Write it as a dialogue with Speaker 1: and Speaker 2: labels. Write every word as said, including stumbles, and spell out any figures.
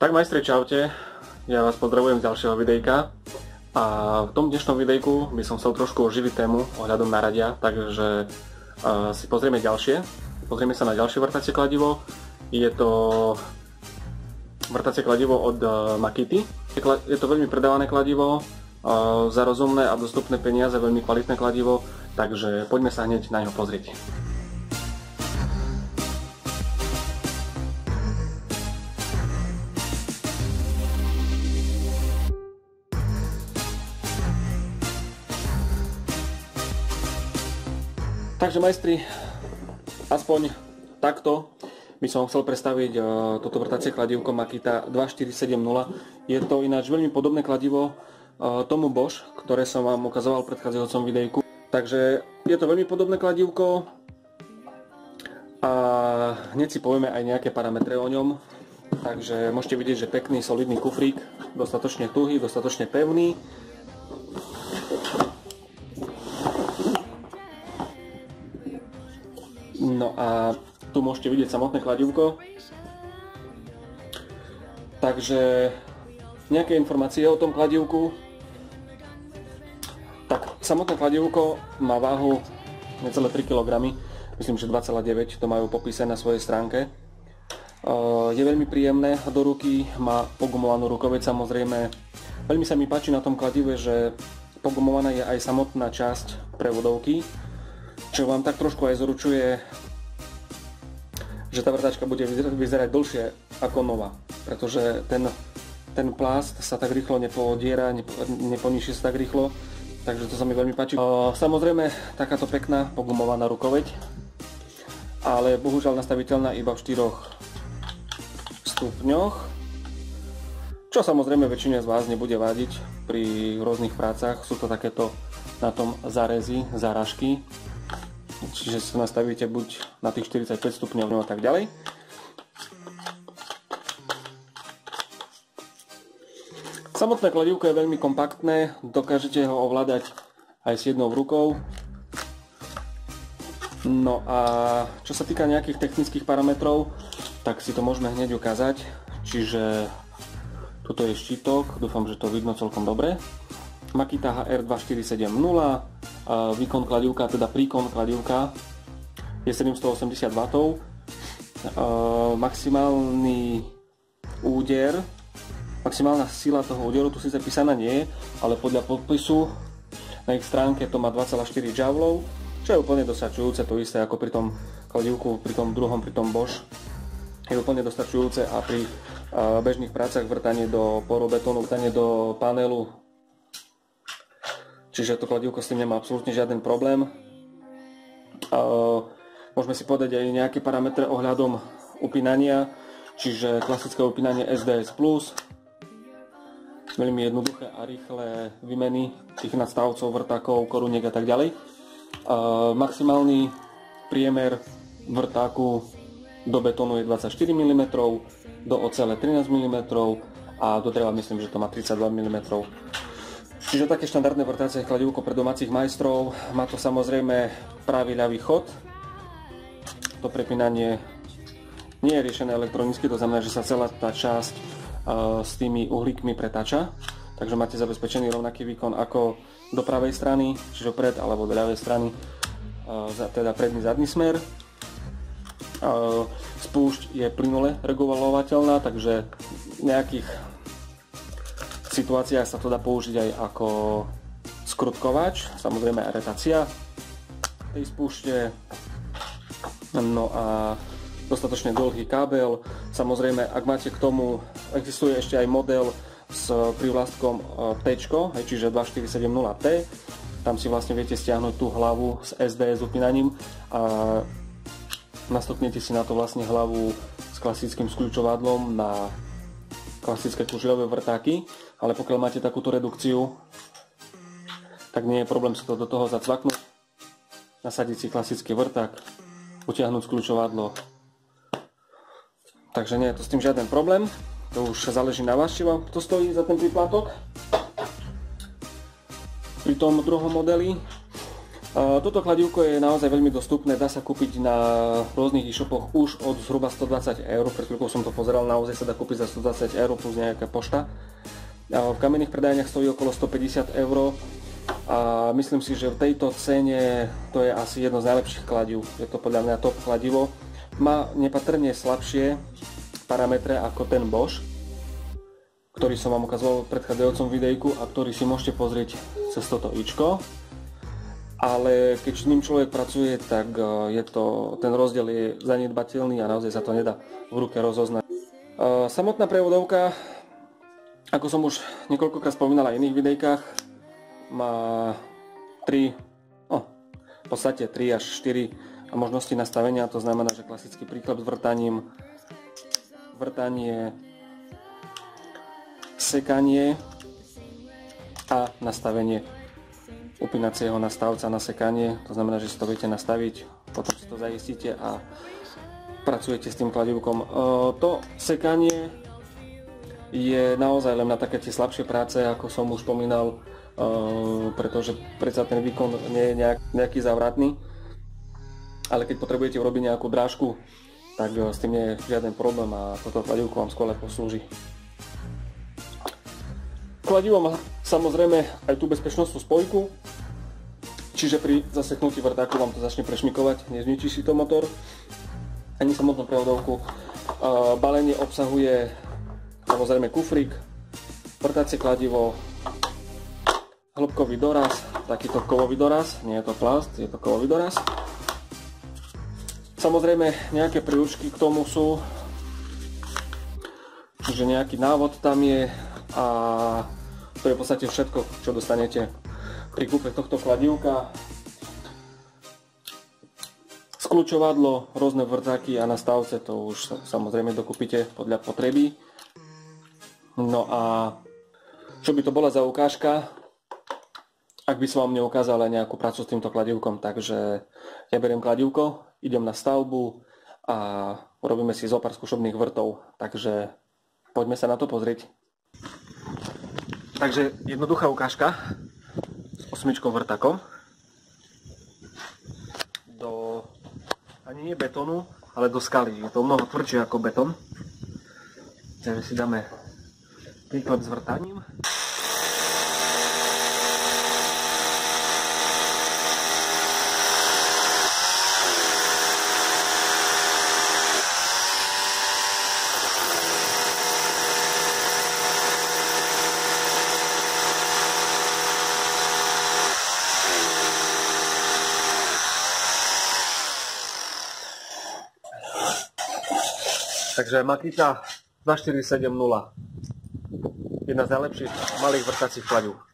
Speaker 1: Tak majstri, čaute, ja vás pozdravujem z ďalšieho videjka a v tom dnešnom videjku by som chcel trošku oživiť tému ohľadom naradia, takže uh, si pozrieme ďalšie, pozrieme sa na ďalšie vrtacie kladivo. Je to vrtacie kladivo od uh, Makity, je to veľmi predávané kladivo, uh, za rozumné a dostupné peniaze, veľmi kvalitné kladivo, takže poďme sa hneď na ňo pozrieť. Takže majstri, aspoň takto by som chcel predstaviť uh, toto vrtacie kladívko Makita dva štyri sedem nula. Je to ináč veľmi podobné kladivo uh, tomu Bosch, ktoré som vám ukazoval v predchádzajúcom videjku. Takže je to veľmi podobné kladívko a hneď si povieme aj nejaké parametre o ňom. Takže môžete vidieť, že pekný, solidný kufrík, dostatočne tuhý, dostatočne pevný. No a tu môžete vidieť samotné kladívko. Takže nejaké informácie o tom kladívku. Tak, samotné kladívko má váhu necelé tri kilogramy, myslím, že dva celé deväť, to majú popísané na svojej stránke. Je veľmi príjemné do ruky, má pogumovanú rukoveď samozrejme. Veľmi sa mi páči na tom kladive, že pogumovaná je aj samotná časť prevodovky, čo vám tak trošku aj zaručuje, že tá vrtačka bude vyzerať dlhšie ako nová, pretože ten, ten plast sa tak rýchlo nepodiera, nepo, neponiží sa tak rýchlo, takže to sa mi veľmi páči. Samozrejme, takáto pekná pogumovaná rukoveď, ale bohužiaľ nastaviteľná iba v štyroch stupňoch, čo samozrejme väčšine z vás nebude vadiť pri rôznych prácach. Sú to takéto na tom zárezy, záražky, čiže si nastavíte buď na tých štyridsaťpäť stupňov a tak ďalej. Samotné kladívko je veľmi kompaktné, dokážete ho ovládať aj s jednou rukou. No a čo sa týka nejakých technických parametrov, tak si to môžeme hneď ukázať. Čiže tuto je štítok, dúfam, že to vidno celkom dobre. Makita há er dva štyri sedem nula, výkon kladívka, teda príkon kladívka je sedemstoosemdesiat wattov, maximálny úder, maximálna sila toho úderu tu síce písaná nie je, ale podľa podpisu na ich stránke to má dva celé štyri joulov, čo je úplne dostačujúce, to isté ako pri tom kladívku, pri tom druhom, pri tom Bosch, je úplne dostačujúce a pri bežných prácach vrtanie do porobetónu, vrtanie do panelu. Čiže to kladívko s tým nemá absolútne žiaden problém. Môžeme si povedať aj nejaké parametre ohľadom upínania, čiže klasické upínanie es dé es plus, veľmi jednoduché a rýchle výmeny tých nadstavcov, vrtákov, koruniek a tak ďalej. Maximálny priemer vrtáku do betónu je dvadsaťštyri milimetrov, do ocele trinásť milimetrov a do dreva myslím, že to má tridsaťdva milimetrov. Čiže také štandardné vrtacie kladívko pre domácich majstrov. Má to samozrejme pravý ľavý chod. To prepínanie nie je riešené elektronicky, to znamená, že sa celá tá časť uh, s tými uhlíkmi pretáča. Takže máte zabezpečený rovnaký výkon ako do pravej strany, čiže pred alebo do ľavej strany, uh, teda predný zadný smer. Uh, spúšť je plynule regulovateľná, takže v nejakých situáciách sa to dá použiť aj ako skrutkovač, samozrejme aj retácia tej spúšte. No a dostatočne dlhý kábel. Samozrejme, ak máte k tomu, existuje ešte aj model s prívlastkom T, čiže dva štyri sedem nula T. Tam si vlastne viete stiahnuť tú hlavu s es dé es upínaním a nastupnete si na to vlastne hlavu s klasickým skľučovadlom na klasické kužilové vrtáky, ale pokiaľ máte takúto redukciu, tak nie je problém sa to do toho zacvaknúť, nasadiť si klasický vrták, utiahnuť skľučovadlo. Takže nie je to s tým žiaden problém, to už záleží na vás, či vám to stojí za ten príplatok. Pri tom druhom modeli Toto kladívko je naozaj veľmi dostupné, dá sa kúpiť na rôznych e-shopoch už od zhruba stodvadsať eur, pred chvíľkou som to pozeral, naozaj sa dá kúpiť za stodvadsať eur plus nejaká pošta. V kamenných predajniach stojí okolo stopäťdesiat eur a myslím si, že v tejto cene to je asi jedno z najlepších kladív, je to podľa mňa top kladivo. Má nepatrne slabšie parametre ako ten Bosch, ktorý som vám ukazoval v predchádzajúcom videjku a ktorý si môžete pozrieť cez toto ičko. Ale keď s ním človek pracuje, tak je to, ten rozdiel je zanedbateľný a naozaj sa to nedá v ruke rozoznať. Samotná prevodovka, ako som už niekoľkokrát spomínal aj v iných videjkách, má tri, no, v podstate tri až štyri možnosti nastavenia. To znamená, že klasický príklep s vrtaním, vrtanie, sekanie a nastavenie upínacieho nastavca na sekanie, to znamená, že si to viete nastaviť, potom si to zaistíte a pracujete s tým kladívkom. To sekanie je naozaj len na také tie slabšie práce, ako som už spomínal, pretože predsa ten výkon nie je nejak, nejaký závratný, ale keď potrebujete urobiť nejakú drážku, tak s tým nie je žiaden problém a toto kladívko vám skôr poslúži. Kladivo má samozrejme aj tú bezpečnostnú spojku, čiže pri zaseknutí vrtáku vám to začne prešmikovať, nezničí si to motor, ani samotnú prevodovku. Balenie obsahuje samozrejme kufrík, vrtacie kladivo, hĺbkový doraz, takýto kovový doraz, nie je to plast, je to kovový doraz. Samozrejme nejaké príručky k tomu sú, čiže nejaký návod tam je a to je v podstate všetko, čo dostanete pri kúpe tohto kladívka. Skľúčovadlo, rôzne vrtáky a nastavce, to už samozrejme dokúpite podľa potreby. No a čo by to bola za ukážka, ak by som vám neukázal aj nejakú prácu s týmto kladívkom. Takže ja beriem kladívko, idem na stavbu a urobíme si zo pár skúšobných vrtov. Takže poďme sa na to pozrieť. Takže jednoduchá ukážka s osmičkou vrtakom do, ani nie betónu, ale do skaly. Je to mnoho tvrdšie ako betón. Takže si dáme príklep s vrtaním. Takže Makita dva štyri sedem nula. Jedna z najlepších malých vrtacích kladív.